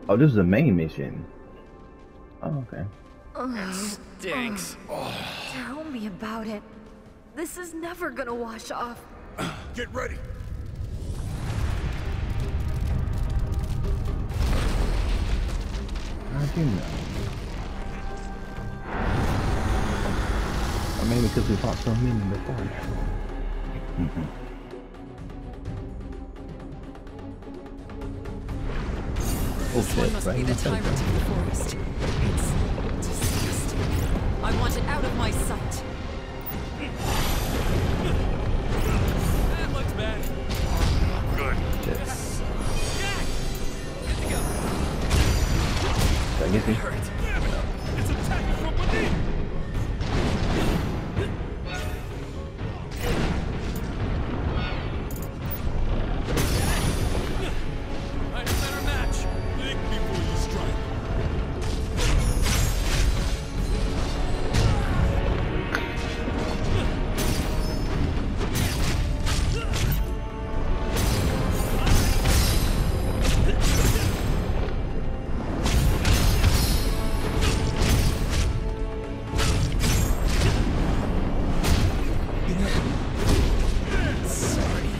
Oh, this is the main mission. Oh, okay. Stinks. Tell me about it. This is never gonna wash off. Get ready. How'd you know? Or maybe because we fought so many before now. This one must be the tyrant of the forest. It's disgusting. I want it out of my sight. That looks bad. Good. Yes. Jack! Good to go. Did I get you? Hurt. Damn it! It's attacking from beneath! Find a better match. Think before you strike. Sorry.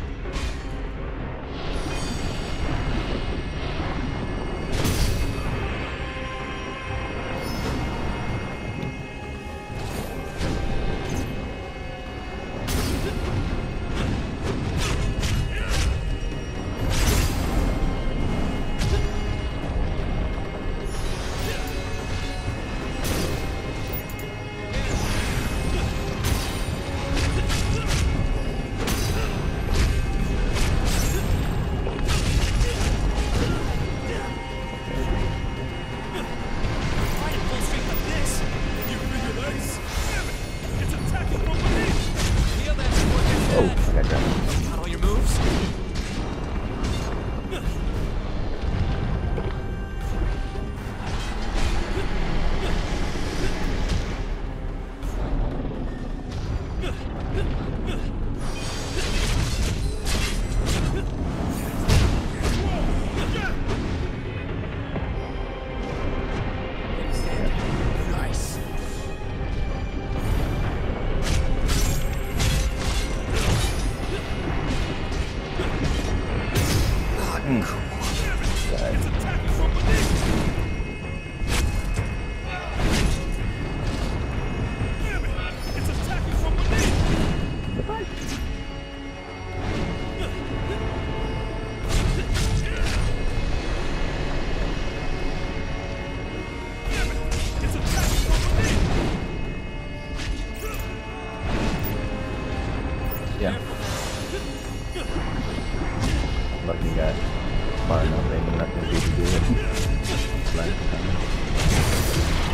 Why did full strength like this? You realize? Damn it! It's attacking from beneath! Feel that before it gets Oh, bad. I got grabbed. Got all your moves? Nice. It's attacking from beneath! Damn it! It's attacking from beneath! Damn it! It's attacking from beneath! Yeah. Lucky guy. Far enough, they ain't nothing to do it. Like,